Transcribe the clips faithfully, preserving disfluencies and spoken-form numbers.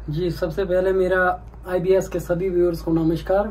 जी, सबसे पहले मेरा आईबीएस के सभी व्यूअर्स को नमस्कार।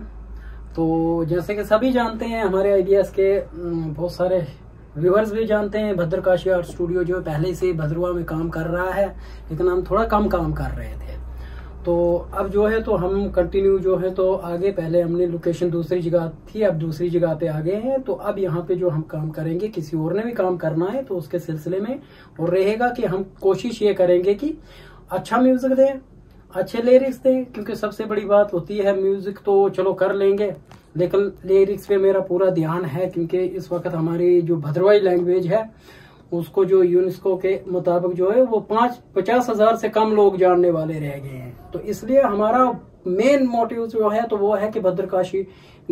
तो जैसे कि सभी जानते हैं, हमारे आईबीएस के बहुत सारे व्यूअर्स भी जानते हैं, भद्रकाशी आर्ट स्टूडियो जो पहले से भद्रवा में काम कर रहा है, लेकिन हम थोड़ा कम काम कर रहे थे। तो अब जो है तो हम कंटिन्यू जो है तो आगे, पहले हमने लोकेशन दूसरी जगह थी, अब दूसरी जगह पे आ गए हैं। तो अब यहाँ पे जो हम काम करेंगे, किसी और ने भी काम करना है तो उसके सिलसिले में और रहेगा कि हम कोशिश ये करेंगे कि अच्छा म्यूजिक दें, अच्छे लिरिक्स दें, क्योंकि सबसे बड़ी बात होती है म्यूजिक तो चलो कर लेंगे, लेकिन लिरिक्स पे मेरा पूरा ध्यान है, क्योंकि इस वक्त हमारी जो भद्रवाही लैंग्वेज है उसको जो यूनेस्को के मुताबिक जो है वो पांच पचास हजार से कम लोग जानने वाले रह गए हैं। तो इसलिए हमारा मेन मोटिव जो है तो वो है कि भद्रकाशी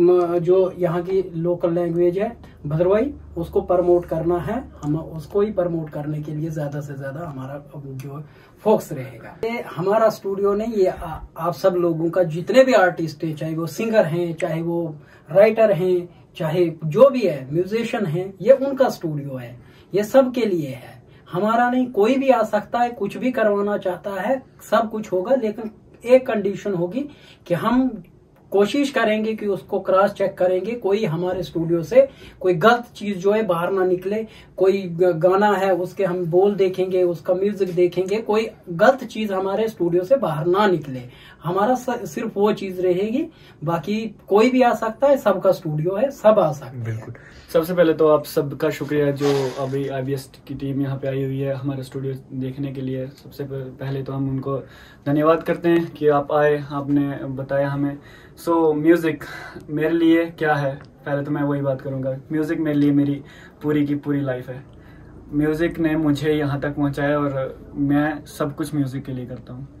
जो यहाँ की लोकल लैंग्वेज है भद्रवाही, उसको प्रमोट करना है। हम उसको ही प्रमोट करने के लिए ज्यादा से ज्यादा हमारा जो फोकस रहेगा। ये हमारा स्टूडियो नहीं, ये आ, आप सब लोगों का, जितने भी आर्टिस्ट हैं, चाहे वो सिंगर हैं, चाहे वो राइटर हैं, चाहे जो भी है म्यूजिशियन हैं, ये उनका स्टूडियो है, ये सब के लिए है, हमारा नहीं। कोई भी आ सकता है, कुछ भी करवाना चाहता है, सब कुछ होगा, लेकिन एक कंडीशन होगी कि हम कोशिश करेंगे कि उसको क्रॉस चेक करेंगे, कोई हमारे स्टूडियो से कोई गलत चीज जो है बाहर ना निकले। कोई गाना है उसके हम बोल देखेंगे, उसका म्यूजिक देखेंगे, कोई गलत चीज हमारे स्टूडियो से बाहर ना निकले। हमारा सिर्फ वो चीज रहेगी, बाकी कोई भी आ सकता है, सबका स्टूडियो है, सब आ सकते हैं। बिल्कुल। सबसे पहले तो आप सबका शुक्रिया जो अभी आईबीएस की टीम यहाँ पे आई हुई है हमारे स्टूडियो देखने के लिए। सबसे पहले तो हम उनको धन्यवाद करते हैं कि आप आए, आपने बताया हमें। सो so, म्यूजिक मेरे लिए क्या है, पहले तो मैं वही बात करूंगा। म्यूजिक मेरे लिए मेरी पूरी की पूरी लाइफ है। म्यूजिक ने मुझे यहाँ तक पहुँचाया और मैं सब कुछ म्यूजिक के लिए करता हूँ।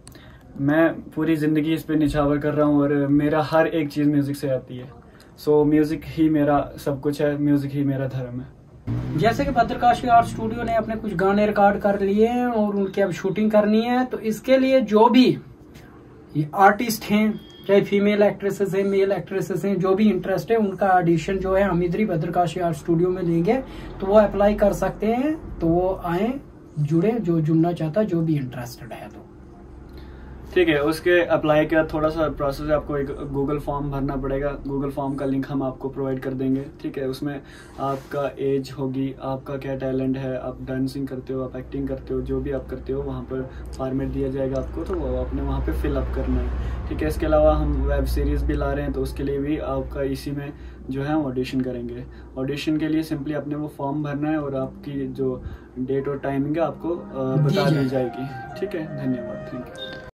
मैं पूरी जिंदगी इस पे निछावर कर रहा हूँ और मेरा हर एक चीज म्यूजिक से आती है। सो so, म्यूजिक ही मेरा सब कुछ है, म्यूजिक ही मेरा धर्म है। जैसे कि भद्रकाशी आर्ट स्टूडियो ने अपने कुछ गाने रिकॉर्ड कर लिए हैं और उनकी अब शूटिंग करनी है, तो इसके लिए जो भी ये आर्टिस्ट हैं, चाहे फीमेल एक्ट्रेसेस हैं, मेल एक्ट्रेसेस हैं, जो भी इंटरेस्ट है, उनका ऑडिशन जो है हम इधर ही भद्रकाशी आर्ट स्टूडियो में लेंगे, तो वो अप्लाई कर सकते हैं। तो वो आए, जुड़े, जो जुड़ना चाहता, जो भी इंटरेस्टेड है। तो ठीक है, उसके अप्लाई का थोड़ा सा प्रोसेस है, आपको एक गूगल फॉर्म भरना पड़ेगा। गूगल फॉर्म का लिंक हम आपको प्रोवाइड कर देंगे, ठीक है। उसमें आपका एज होगी, आपका क्या टैलेंट है, आप डांसिंग करते हो, आप एक्टिंग करते हो, जो भी आप करते हो वहाँ पर फॉर्मेट दिया जाएगा आपको, तो वो आपने वहाँ पे फिलअप करना है, ठीक है। इसके अलावा हम वेब सीरीज़ भी ला रहे हैं, तो उसके लिए भी आपका इसी में जो है ऑडिशन करेंगे। ऑडिशन के लिए सिंपली आपने वो फॉर्म भरना है और आपकी जो डेट और टाइमिंग है आपको बता दी जाएगी, ठीक है। धन्यवाद, थैंक यू।